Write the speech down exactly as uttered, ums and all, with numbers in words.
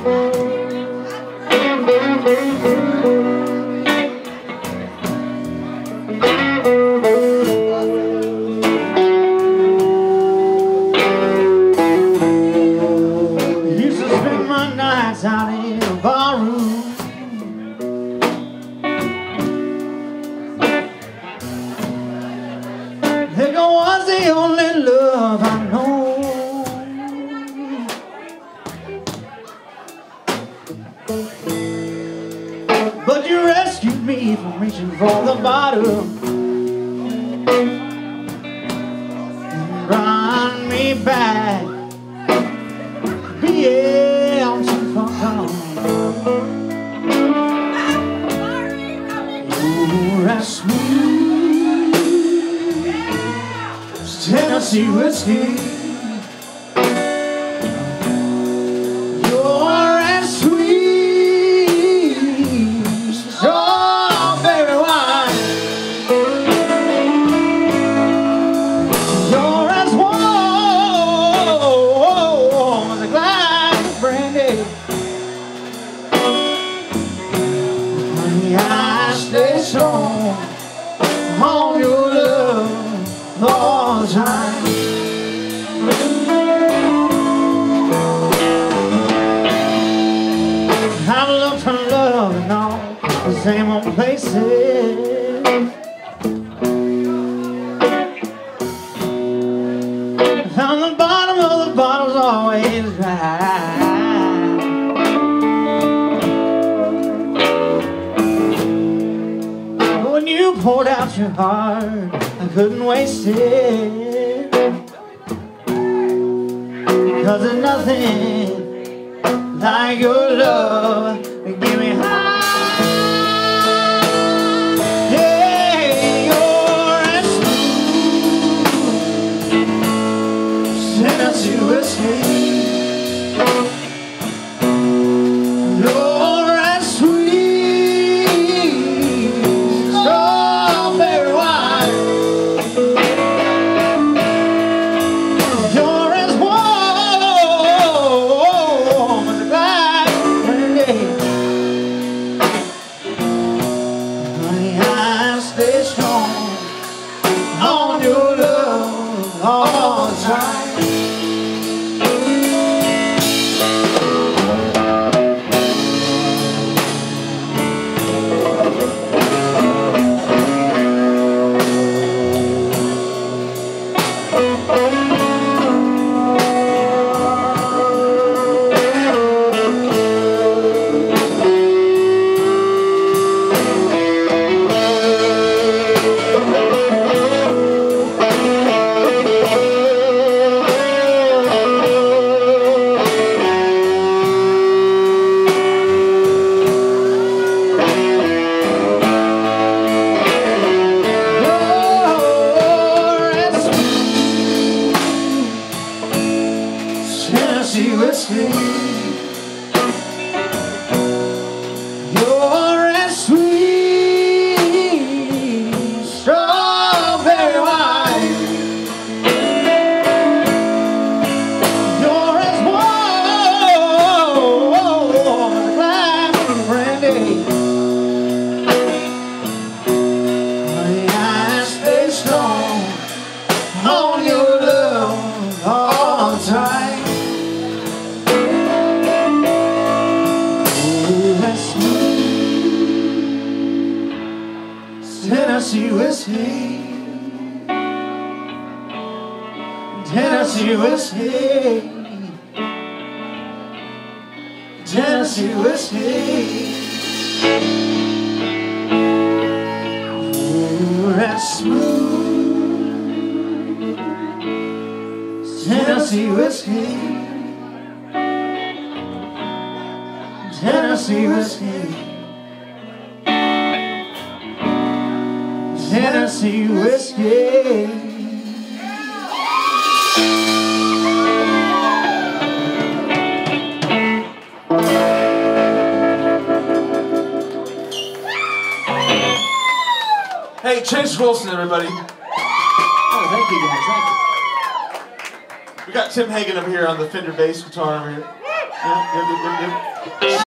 Used to spend my nights out in a barroom. Liquor was the only love I know. But you rescued me from reaching for the bottom and brought me back. Yeah, I'm too far gone. Ooh, that's sweet Tennessee whiskey. You're as sweet strawberry wine. You're as warm as a glass of brandy. Honey, I stay strong on your love all the time. I've looked for love in all the same old places. Found the bottom of the bottle's always dry. But when you poured out your heart, I couldn't waste it. Cause there's nothing like your love to give me high. Yeah, you're as smooth Tennessee whiskey. You're as sweet strawberry wine. You're as warm as a glass of brandy. Honey, I stay strong on your love all the time. Tennessee whiskey. You're as sweet strawberry wine. You're as warm as a glass of brandy. Honey, I stay strong on your love all the time. Tennessee whiskey, Tennessee whiskey, Tennessee whiskey. Ooh, that's smooth Tennessee whiskey, Tennessee whiskey. Tennessee whiskey. Hey, Chase Wilson, everybody. Oh, thank you guys. Thank you. We got Tim Hagen over here on the Fender bass guitar over here. yep, yep, yep, yep.